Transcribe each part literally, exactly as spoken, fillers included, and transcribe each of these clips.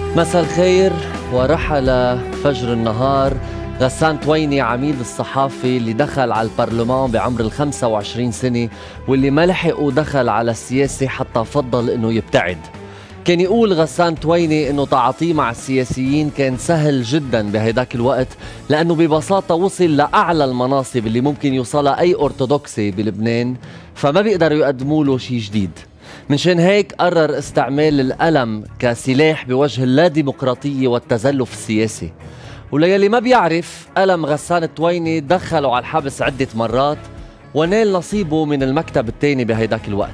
مساء الخير. ورحل فجر النهار غسان تويني عميد الصحافي اللي دخل على البرلمان بعمر ال خمسة وعشرين سنة واللي ما لحق ودخل على السياسة حتى فضل انه يبتعد. كان يقول غسان تويني انه تعاطيه مع السياسيين كان سهل جدا بهيداك الوقت، لانه ببساطة وصل لاعلى المناصب اللي ممكن يوصلها اي ارثوذكسي بلبنان، فما بيقدروا يقدموا له شيء جديد. منشان هيك قرر استعمال الألم كسلاح بوجه اللاديمقراطية والتزلف السياسي. وليلي ما بيعرف، ألم غسان تويني دخله على الحبس عدة مرات ونال نصيبه من المكتب الثاني بهيداك الوقت.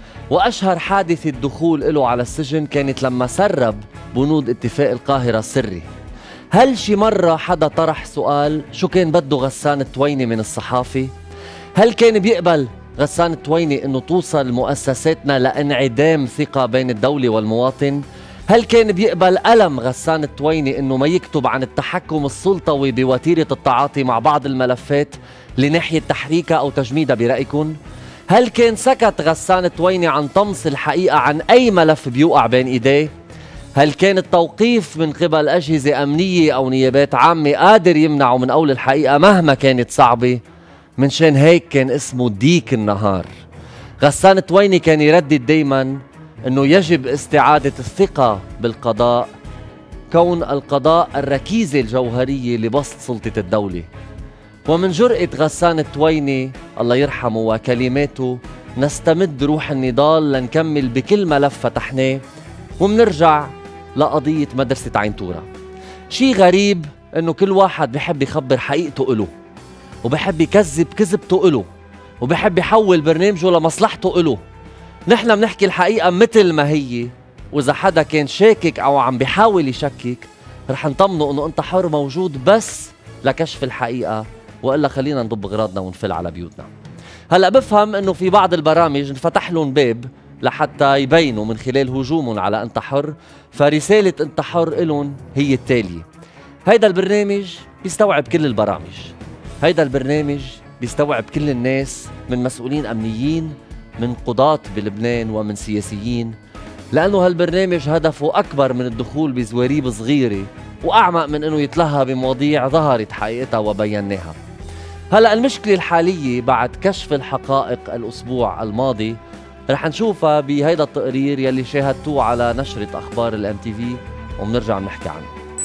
وأشهر حادثة دخول له على السجن كانت لما سرب بنود اتفاق القاهرة السري. هل شي مرة حدا طرح سؤال شو كان بده غسان تويني من الصحافي؟ هل كان بيقبل غسان تويني انه توصل مؤسساتنا لانعدام ثقة بين الدولة والمواطن؟ هل كان بيقبل ألم غسان تويني انه ما يكتب عن التحكم السلطوي بوتيرة التعاطي مع بعض الملفات لناحية تحريكها او تجميدها برأيكم؟ هل كان سكت غسان تويني عن طمس الحقيقة عن اي ملف بيوقع بين ايديه؟ هل كان التوقيف من قبل أجهزة أمنية او نيابات عامة قادر يمنعه من قول الحقيقة مهما كانت صعبة؟ منشان هيك كان اسمه ديك النهار. غسان تويني كان يردد دايما انه يجب استعادة الثقة بالقضاء، كون القضاء الركيزة الجوهرية لبسط سلطة الدولة. ومن جرأة غسان تويني الله يرحمه وكلماته نستمد روح النضال لنكمل بكل ملف فتحناه، ومنرجع لقضية مدرسة عنتورة. شي غريب انه كل واحد بحب يخبر حقيقته إله، وبحب يكذب كذبته إله، وبحب يحول برنامجه لمصلحته إله. نحن بنحكي الحقيقة مثل ما هي، وإذا حدا كان شاكك أو عم بيحاول يشكك رح نطمنه إنه أنت حر موجود بس لكشف الحقيقة، وإلا خلينا نضب أغراضنا ونفل على بيوتنا. هلأ بفهم إنه في بعض البرامج انفتح لهم باب لحتى يبينوا من خلال هجومهم على أنت حر، فرسالة أنت حر إلهم هي التالية: هيدا البرنامج بيستوعب كل البرامج، هيدا البرنامج بيستوعب كل الناس، من مسؤولين أمنيين، من قضاة بلبنان، ومن سياسيين، لأنه هالبرنامج هدفه أكبر من الدخول بزواريب صغيرة وأعمق من أنه يتلهى بمواضيع ظهرت حقيقتها وبيناها. هلأ المشكلة الحالية بعد كشف الحقائق الأسبوع الماضي رح نشوفها بهيدا التقرير يلي شاهدتوه على نشرة أخبار الام تي في، ومنرجع نحكي عنه.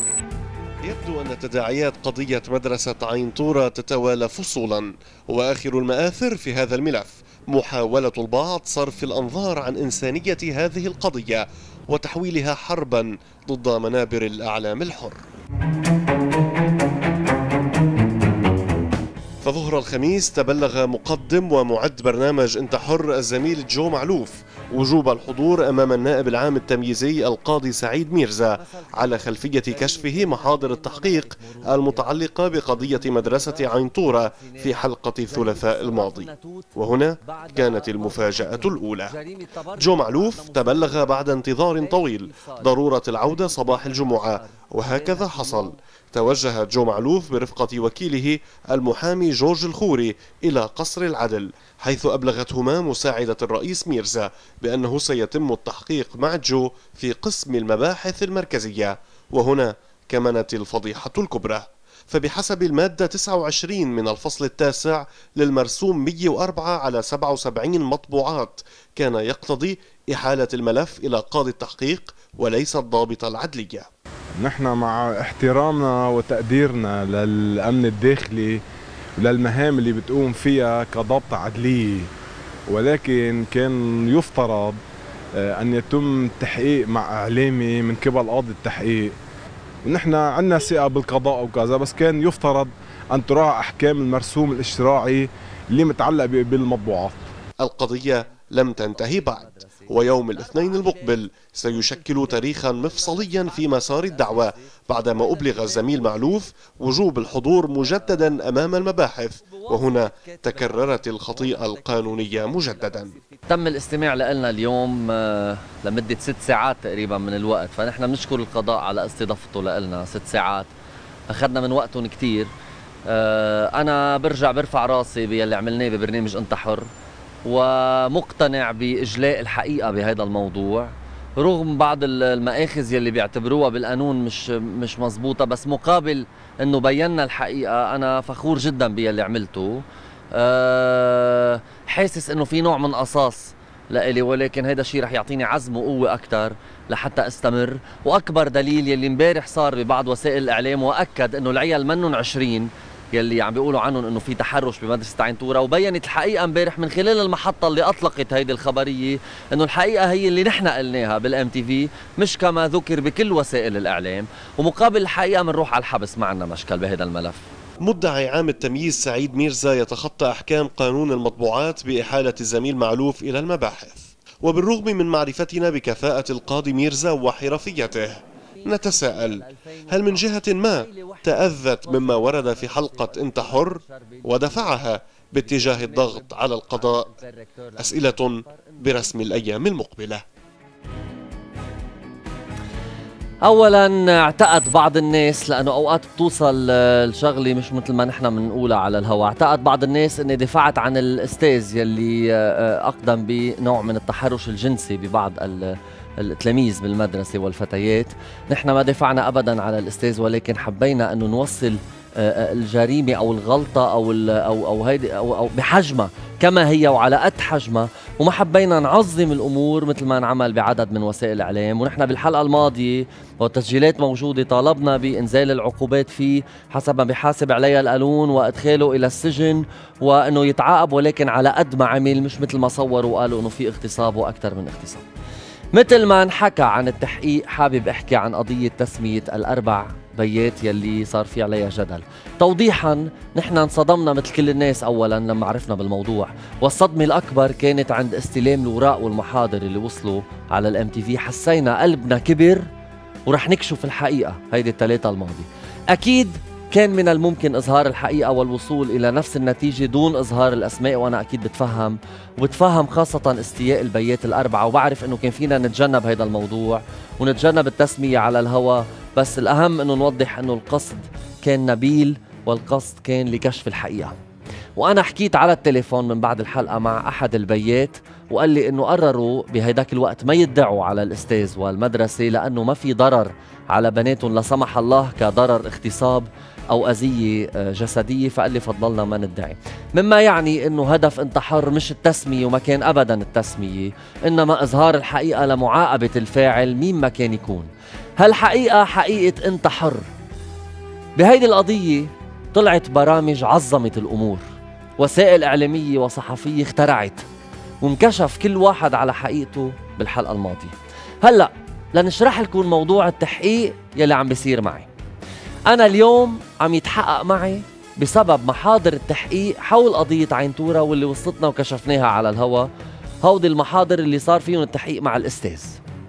يبدو أن تداعيات قضية مدرسة عنتورة تتوالى فصولا، وآخر المآثر في هذا الملف محاولة البعض صرف الأنظار عن إنسانية هذه القضية وتحويلها حربا ضد منابر الأعلام الحر. فظهر الخميس تبلغ مقدم ومعد برنامج انت حر الزميل جو معلوف وجوب الحضور أمام النائب العام التمييزي القاضي سعيد ميرزا على خلفية كشفه محاضر التحقيق المتعلقة بقضية مدرسة عنتورة في حلقة الثلاثاء الماضي. وهنا كانت المفاجأة الأولى. جو معلوف تبلغ بعد انتظار طويل ضرورة العودة صباح الجمعة، وهكذا حصل. توجه جو معلوف برفقة وكيله المحامي جورج الخوري إلى قصر العدل، حيث أبلغتهما مساعدة الرئيس ميرزا بأنه سيتم التحقيق مع جو في قسم المباحث المركزية. وهنا كمنت الفضيحة الكبرى، فبحسب المادة تسعة وعشرين من الفصل التاسع للمرسوم مئة وأربعة على سبعة وسبعين مطبوعات كان يقتضي إحالة الملف إلى قاضي التحقيق وليس الضابط العدلية. نحن مع احترامنا وتقديرنا للأمن الداخلي وللمهام اللي بتقوم فيها كضابط عدلية، ولكن كان يفترض أن يتم التحقيق مع إعلامي من قبل قاضي التحقيق، ونحن عندنا ثقة بالقضاء وكذا، بس كان يفترض أن تراعى أحكام المرسوم الاشتراعي اللي متعلق بالمطبوعات. القضية لم تنتهي بعد، ويوم الاثنين المقبل سيشكل تاريخا مفصليا في مسار الدعوة بعدما أبلغ الزميل معلوف وجوب الحضور مجددا أمام المباحث، وهنا تكررت الخطيئة القانونية مجددا. تم الاستماع لنا اليوم لمدة ست ساعات تقريبا من الوقت، فنحن بنشكر القضاء على استضافته لنا. ست ساعات أخذنا من وقتهم كتير. أنا برجع برفع راسي باللي عملناه ببرنامج أنت حر، ومقتنع بإجلاء الحقيقة بهذا الموضوع، رغم بعض المآخذ يلي بيعتبروها بالقانون مش مش مزبوطة، بس مقابل انه بينا الحقيقة انا فخور جدا باللي عملته. أه حاسس انه في نوع من قصاص لإلي، ولكن هيدا الشيء رح يعطيني عزم وقوة أكثر لحتى استمر. واكبر دليل يلي امبارح صار ببعض وسائل الاعلام واكد انه العيال منن عشرين يلي عم بيقولوا عنهم انه في تحرش بمدرسة انتورا، وبينت الحقيقة امبارح من خلال المحطة اللي اطلقت هيدي الخبرية انه الحقيقة هي اللي نحن قلناها بالام تي في، مش كما ذكر بكل وسائل الاعلام. ومقابل الحقيقة بنروح على الحبس، ما عندنا مشكل بهذا الملف. مدعي عام التمييز سعيد ميرزا يتخطى احكام قانون المطبوعات باحالة الزميل معلوف الى المباحث، وبالرغم من معرفتنا بكفاءة القاضي ميرزا وحرفيته نتساءل هل من جهة ما تأذت مما ورد في حلقة انت حر ودفعها باتجاه الضغط على القضاء؟ أسئلة برسم الأيام المقبلة. اولا اعتقد بعض الناس، لانه اوقات بتوصل الشغله مش مثل ما نحن بنقولها على الهواء، اعتقد بعض الناس اني دفعت عن الاستاذ يلي اقدم بنوع من التحرش الجنسي ببعض التلاميذ بالمدرسه والفتيات. نحن ما دفعنا ابدا على الاستاذ، ولكن حبينا انه نوصل الجريمه او الغلطه او او او هيدي او, أو بحجمها كما هي وعلى قد حجمها، وما حبينا نعظم الامور مثل ما انعمل بعدد من وسائل الاعلام. ونحن بالحلقه الماضيه والتسجيلات موجوده طالبنا بانزال العقوبات فيه حسب ما بيحاسب عليها القانون وادخاله الى السجن وانه يتعاقب، ولكن على قد ما عمل، مش مثل ما صوروا وقالوا انه في اغتصاب واكثر من اغتصاب. مثل ما انحكى عن التحقيق، حابب احكي عن قضيه تسميه الاربع بيات يلي صار في عليها جدل. توضيحا، نحن انصدمنا مثل كل الناس اولا لما عرفنا بالموضوع، والصدمه الاكبر كانت عند استلام الوراق والمحاضر اللي وصلوا على الام تي في. حسينا قلبنا كبر ورح نكشف الحقيقه هيدي الثلاثه الماضي. اكيد كان من الممكن إظهار الحقيقة والوصول إلى نفس النتيجة دون إظهار الأسماء، وأنا أكيد بتفهم وبتفهم خاصة استياء البيات الأربعة، وبعرف إنه كان فينا نتجنب هذا الموضوع ونتجنب التسمية على الهواء، بس الأهم إنه نوضح إنه القصد كان نبيل والقصد كان لكشف الحقيقة. وأنا حكيت على التليفون من بعد الحلقة مع أحد البيات وقال لي إنه قرروا بهيداك الوقت ما يدعوا على الأستاذ والمدرسة لأنه ما في ضرر على بناتهم لا سمح الله كضرر اغتصاب أو أذية جسدية، فقال لي فضلنا ما ندعي، مما يعني إنه هدف انت حر مش التسمية، وما كان أبدا التسمية، إنما إظهار الحقيقة لمعاقبة الفاعل مين ما كان يكون. هالحقيقة حقيقة انت حر. بهيدي القضية طلعت برامج عظمت الأمور، وسائل إعلامية وصحفية اخترعت، وانكشف كل واحد على حقيقته بالحلقة الماضية. هلأ لنشرح لكم موضوع التحقيق يلي عم بيصير معي. أنا اليوم عم يتحقق معي بسبب محاضر التحقيق حول قضية عنتورة واللي وصلتنا وكشفناها على الهوا. هودي المحاضر اللي صار فيهم التحقيق مع الأستاذ.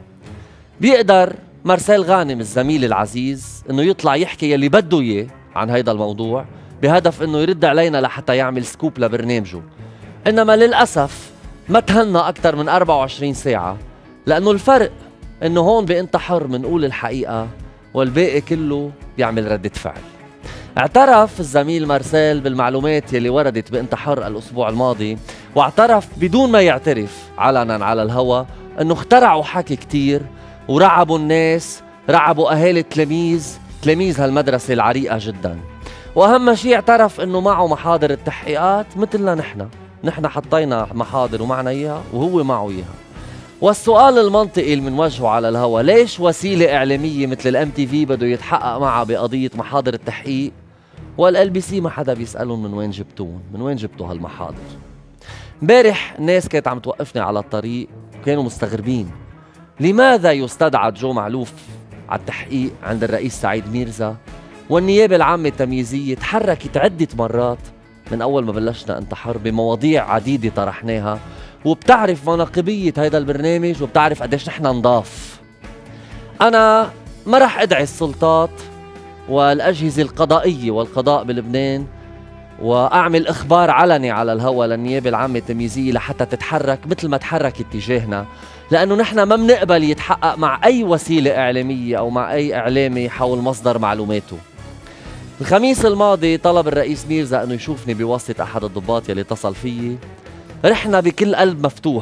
بيقدر مارسيل غانم الزميل العزيز إنه يطلع يحكي يلي بده إياه عن هيدا الموضوع بهدف إنه يرد علينا لحتى يعمل سكوب لبرنامجه، إنما للأسف ما تهنى أكثر من أربعة وعشرين ساعة، لأنه الفرق إنه هون بأنت حر منقول الحقيقة والباقي كله بيعمل ردة فعل. اعترف الزميل مارسيل بالمعلومات يلي وردت بأنت حر الأسبوع الماضي، واعترف بدون ما يعترف علنا على الهوا إنه اخترعوا حكي كتير ورعبوا الناس، رعبوا أهالي التلاميذ، تلاميذ هالمدرسة العريقة جدا. وأهم شيء اعترف إنه معه محاضر التحقيقات مثلنا نحن، نحن حطينا محاضر ومعنا إياها وهو معه إياها. والسؤال المنطقي اللي بنوجهه على الهوا، ليش وسيلة إعلامية مثل الام تي في بده يتحقق معها بقضية محاضر التحقيق والال بي سي ما حدا بيسألهم من وين جبتون، من وين جبتوا هالمحاضر؟ امبارح الناس كانت عم توقفني على الطريق وكانوا مستغربين لماذا يستدعى جو معلوف على التحقيق عند الرئيس سعيد ميرزا، والنيابة العامة التمييزية تحركت عدة مرات من أول ما بلشنا انت حر بمواضيع عديدة طرحناها، وبتعرف مناقبية هيدا البرنامج وبتعرف قديش نحن نضاف. أنا ما رح أدعي السلطات والأجهزة القضائية والقضاء بلبنان وأعمل إخبار علني على الهوا للنيابة العامة التمييزية لحتى تتحرك مثل ما تحركت تجاهنا، لأنه نحن ما بنقبل يتحقق مع أي وسيلة إعلامية أو مع أي إعلامي حول مصدر معلوماته. الخميس الماضي طلب الرئيس ميرزا أنه يشوفني بواسطة أحد الضباط يلي اتصل فيي. رحنا بكل قلب مفتوح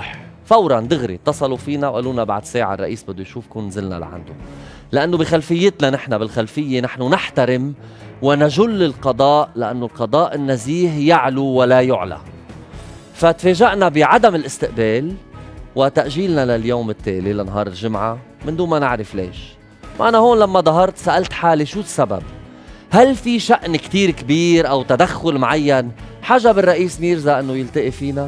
فورا دغري اتصلوا فينا وقالوا لنا بعد ساعة الرئيس بده يشوفكم، نزلنا لعنده. لأنه بخلفيتنا نحن، بالخلفية نحن نحترم ونجل القضاء، لأنه القضاء النزيه يعلو ولا يعلى. فتفاجأنا بعدم الاستقبال وتأجيلنا لليوم التالي لنهار الجمعة من دون ما نعرف ليش. وأنا هون لما ظهرت سألت حالي شو السبب؟ هل في شأن كتير كبير أو تدخل معين حجب الرئيس ميرزا أنه يلتقي فينا؟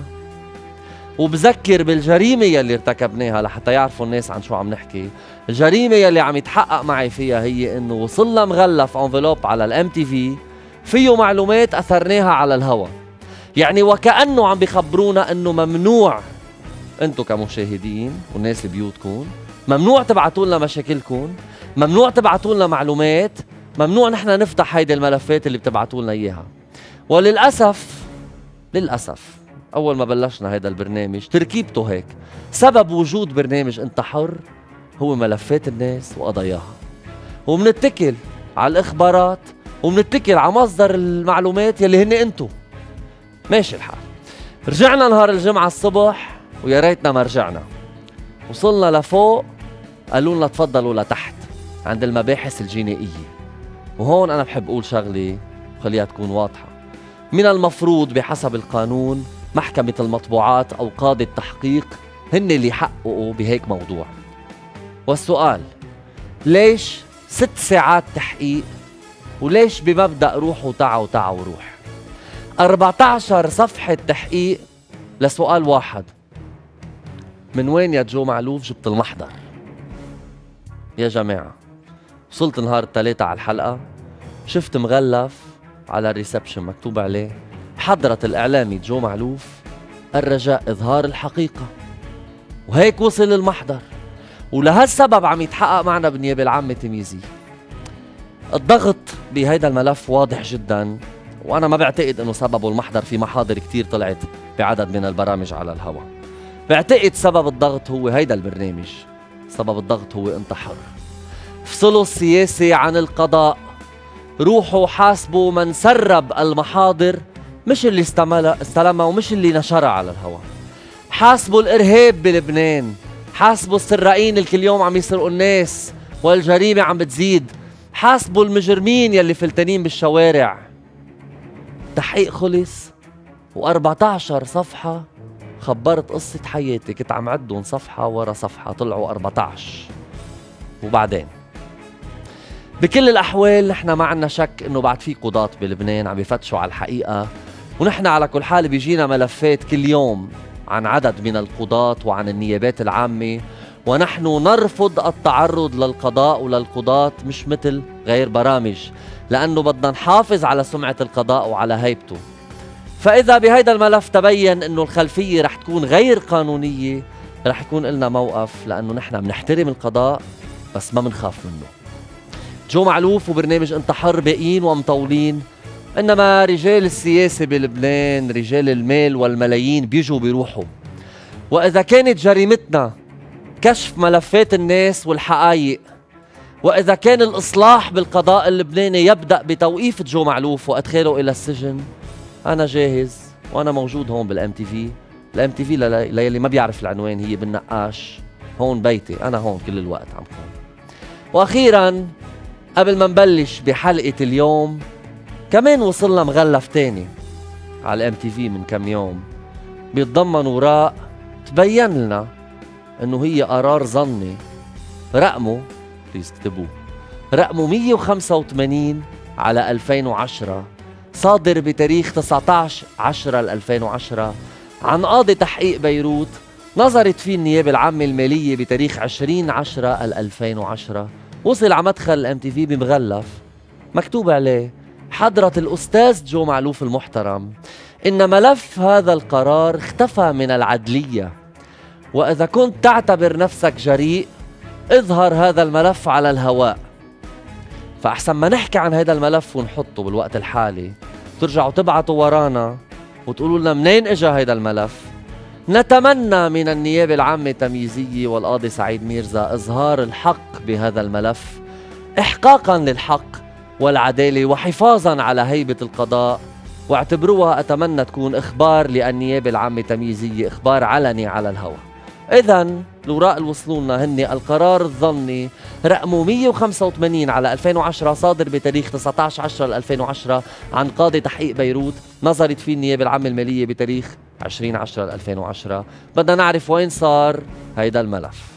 وبذكر بالجريمة يلي ارتكبناها لحتى يعرفوا الناس عن شو عم نحكي. الجريمة يلي عم يتحقق معي فيها هي انه وصلنا مغلف انفلوب على الام تي في فيه معلومات اثرناها على الهوا. يعني وكأنه عم بيخبرونا انه ممنوع انتو كمشاهدين والناس بيوتكم، ممنوع تبعتوا لنا مشاكلكم، ممنوع تبعتوا لنا معلومات، ممنوع نحن نفتح هيدي الملفات اللي بتبعتوا لنا اياها. وللأسف للأسف أول ما بلشنا هذا البرنامج تركيبته هيك. سبب وجود برنامج انت حر هو ملفات الناس وقضاياها، ومنتكل على الإخبارات ومنتكل على مصدر المعلومات يلي هن انتو. ماشي الحال. رجعنا نهار الجمعة الصبح ويا ريتنا ما رجعنا. وصلنا لفوق قالوا لنا تفضلوا لتحت عند المباحث الجنائية. وهون أنا بحب أقول شغلة خليها تكون واضحة. من المفروض بحسب القانون محكمة المطبوعات أو قاضي التحقيق هن اللي يحققوا بهيك موضوع. والسؤال ليش ست ساعات تحقيق؟ وليش بمبدأ روحوا تعوا تعوا روح؟ أربعة عشر صفحة تحقيق لسؤال واحد. من وين يا جو معلوف جبت المحضر؟ يا جماعة وصلت نهار الثلاثة على الحلقة، شفت مغلف على الريسبشن مكتوب عليه حضرة الإعلامي جو معلوف الرجاء إظهار الحقيقة. وهيك وصل المحضر، ولهالسبب عم يتحقق معنا بالنيابة العامة تمييزية. الضغط بهيدا الملف واضح جدا، وأنا ما بعتقد أنه سببه المحضر. في محاضر كتير طلعت بعدد من البرامج على الهواء. بعتقد سبب الضغط هو هيدا البرنامج. سبب الضغط هو انت حر. افصلوا السياسة عن القضاء. روحوا حاسبوا من سرب المحاضر، مش اللي استلمها ومش اللي نشرها على الهواء. حاسبوا الإرهاب بلبنان، حاسبوا السراقين اللي كل يوم عم يسرقوا الناس والجريمة عم بتزيد، حاسبوا المجرمين يلي فلتانين بالشوارع. تحقيق خلص وأربعة عشر صفحة خبرت قصة حياتي، كنت عم عدهم صفحة ورا صفحة طلعوا أربعة عشر. وبعدين بكل الأحوال نحن ما عنا شك إنه بعد في قضاة بلبنان عم يفتشوا على الحقيقة، ونحن على كل حال بيجينا ملفات كل يوم عن عدد من القضاة وعن النيابات العامة، ونحن نرفض التعرض للقضاء وللقضاة مش مثل غير برامج، لأنه بدنا نحافظ على سمعة القضاء وعلى هيبته. فإذا بهيدا الملف تبين إنه الخلفية رح تكون غير قانونية، رح يكون لنا موقف، لأنه نحن بنحترم القضاء بس ما بنخاف منه. جو معلوف وبرنامج انت حر باقيين ومطولين، انما رجال السياسة بلبنان رجال المال والملايين بيجوا بيروحوا. واذا كانت جريمتنا كشف ملفات الناس والحقائق، واذا كان الاصلاح بالقضاء اللبناني يبدأ بتوقيف جو معلوف وادخاله الى السجن، انا جاهز وانا موجود هون بالام تي في. الام تي في للي ما بيعرف العنوان هي بالنقاش، هون بيتي، انا هون كل الوقت عم كون. واخيرا قبل ما نبلش بحلقة اليوم، كمان وصلنا مغلف تاني على الام تي في من كم يوم بيتضمن اوراق تبين لنا انه هي قرار ظني رقمه، بليز اكتبوه، رقمه مية وخمسة وثمانين على ألفين وعشرة، صادر بتاريخ تسعة عشر عشرة ألفين وعشرة عن قاضي تحقيق بيروت، نظرت فيه النيابة العامة المالية بتاريخ عشرين عشرة ألفين وعشرة. وصل على مدخل الام تي في بمغلف مكتوب عليه حضرة الأستاذ جو معلوف المحترم، إن ملف هذا القرار اختفى من العدلية، وإذا كنت تعتبر نفسك جريء اظهر هذا الملف على الهواء. فأحسن ما نحكي عن هذا الملف ونحطه بالوقت الحالي ترجعوا تبعتوا ورانا وتقولوا لنا منين اجا هذا الملف. نتمنى من النيابة العامة التمييزية والقاضي سعيد ميرزا إظهار الحق بهذا الملف، إحقاقا للحق والعدالة وحفاظا على هيبة القضاء، واعتبروها أتمنى تكون إخبار للنيابة العامة التمييزية، إخبار علني على الهواء. إذا الوراق اللي وصلوا لنا هن القرار الظني رقمه مئة وخمسة وثمانين على ألفين وعشرة صادر بتاريخ تسعة عشر عشرة ألفين وعشرة عن قاضي تحقيق بيروت، نظرت فيه النيابة العامة المالية بتاريخ عشرين عشرة ألفين وعشرة. بدنا نعرف وين صار هيدا الملف.